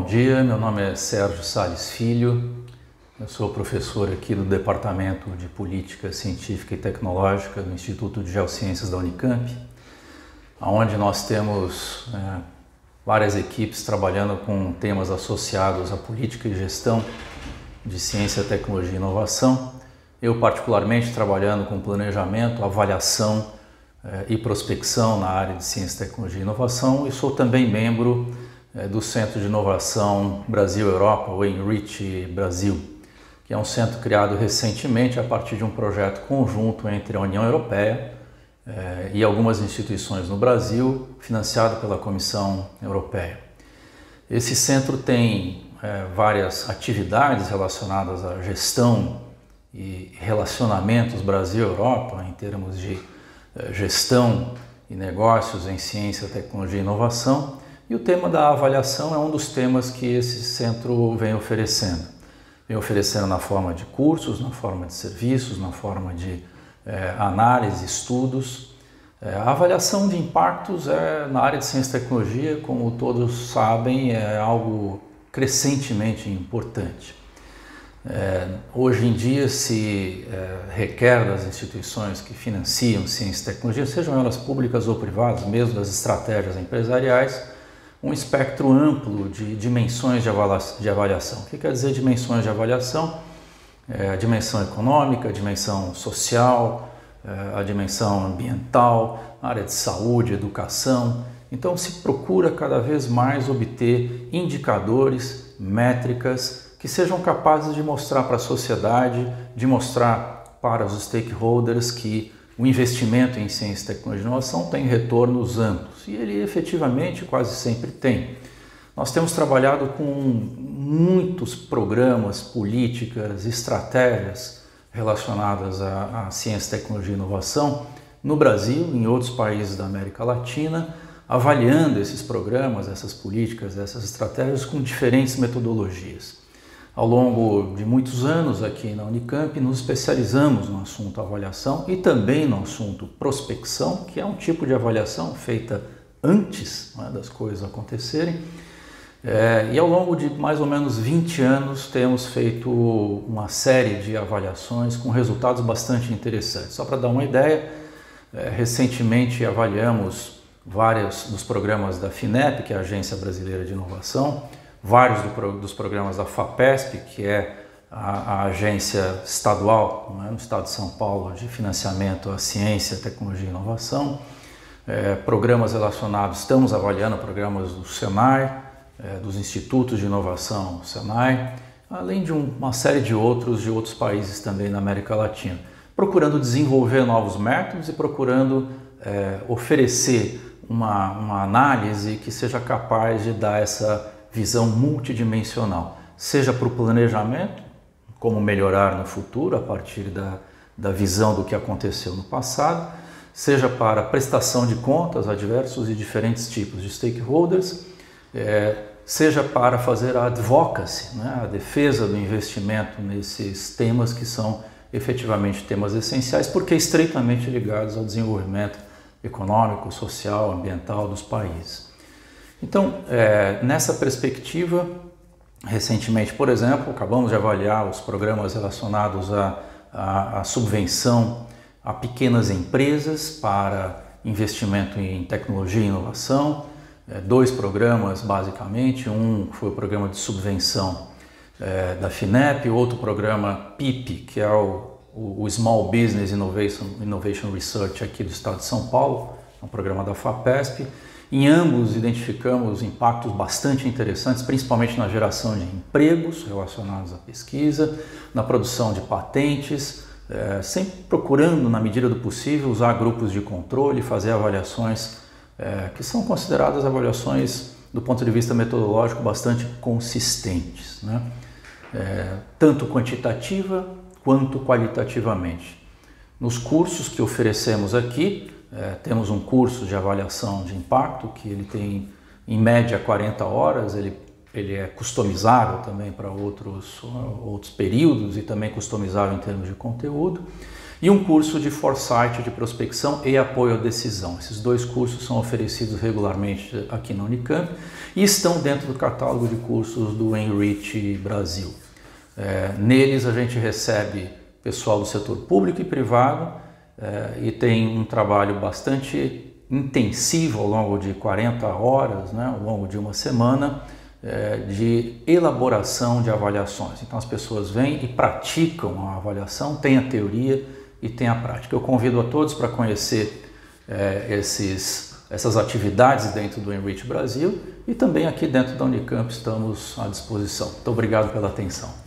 dia, meu nome é Sérgio Salles Filho, eu sou professor aqui do Departamento de Política Científica e Tecnológica do Instituto de Geociências da Unicamp, onde nós temos várias equipes trabalhando com temas associados à política e gestão de ciência, tecnologia e inovação. Eu particularmente trabalhando com planejamento, avaliação e prospecção na área de ciência, tecnologia e inovação, e sou também membro do Centro de Inovação Brasil-Europa, o Enrich Brasil, que é um centro criado recentemente a partir de um projeto conjunto entre a União Europeia e algumas instituições no Brasil, financiado pela Comissão Europeia. Esse centro tem várias atividades relacionadas à gestão e relacionamentos Brasil-Europa, em termos de gestão e negócios em ciência, tecnologia e inovação, e o tema da avaliação é um dos temas que esse centro vem oferecendo. Vem oferecendo na forma de cursos, na forma de serviços, na forma de análise, estudos. A avaliação de impactos na área de ciência e tecnologia, como todos sabem, é algo crescentemente importante. Hoje em dia se requer das instituições que financiam ciência e tecnologia, sejam elas públicas ou privadas, mesmo das estratégias empresariais, um espectro amplo de dimensões de avaliação. O que quer dizer dimensões de avaliação? A dimensão econômica, a dimensão social, a dimensão ambiental, a área de saúde, educação. Então se procura cada vez mais obter indicadores, métricas que sejam capazes de mostrar para a sociedade, de mostrar para os stakeholders que o investimento em ciência, tecnologia e inovação tem retornos amplos, e ele efetivamente quase sempre tem. Nós temos trabalhado com muitos programas, políticas, estratégias relacionadas à ciência, tecnologia e inovação no Brasil e em outros países da América Latina, avaliando esses programas, essas políticas, essas estratégias com diferentes metodologias. Ao longo de muitos anos aqui na Unicamp, nos especializamos no assunto avaliação e também no assunto prospecção, que é um tipo de avaliação feita antes das coisas acontecerem. E ao longo de mais ou menos 20 anos temos feito uma série de avaliações com resultados bastante interessantes. Só para dar uma ideia, recentemente avaliamos vários dos programas da FINEP, que é a Agência Brasileira de Inovação, vários dos programas da FAPESP, que é a agência estadual no estado de São Paulo de financiamento à ciência, tecnologia e inovação, programas relacionados, estamos avaliando programas do Senai, dos institutos de inovação Senai, além de uma série de outros países também na América Latina, procurando desenvolver novos métodos e procurando oferecer uma análise que seja capaz de dar essa visão multidimensional, seja para o planejamento, como melhorar no futuro a partir da visão do que aconteceu no passado, seja para a prestação de contas a diversos e diferentes tipos de stakeholders, seja para fazer a advocacy, a defesa do investimento nesses temas que são efetivamente temas essenciais, porque estreitamente ligados ao desenvolvimento econômico, social, ambiental dos países. Então, nessa perspectiva, recentemente, por exemplo, acabamos de avaliar os programas relacionados à subvenção a pequenas empresas para investimento em tecnologia e inovação, dois programas basicamente, um foi o programa de subvenção da FINEP, outro programa PIP, que é o Small Business Innovation Research aqui do estado de São Paulo, é um programa da FAPESP. Em ambos identificamos impactos bastante interessantes, principalmente na geração de empregos relacionados à pesquisa, na produção de patentes, sempre procurando, na medida do possível, usar grupos de controle, fazer avaliações que são consideradas avaliações, do ponto de vista metodológico, bastante consistentes, tanto quantitativa quanto qualitativamente. Nos cursos que oferecemos aqui, temos um curso de avaliação de impacto que ele tem em média 40 horas, ele é customizável também para outros períodos e também customizável em termos de conteúdo. e um curso de Foresight, de prospecção e apoio à decisão. Esses 2 cursos são oferecidos regularmente aqui na Unicamp e estão dentro do catálogo de cursos do Enrich Brasil. Neles a gente recebe pessoal do setor público e privado e tem um trabalho bastante intensivo ao longo de 40 horas, né, ao longo de uma semana, de elaboração de avaliações. Então as pessoas vêm e praticam a avaliação, tem a teoria e tem a prática. Eu convido a todos para conhecer essas atividades dentro do Enrich Brasil e também aqui dentro da Unicamp estamos à disposição. Muito obrigado pela atenção.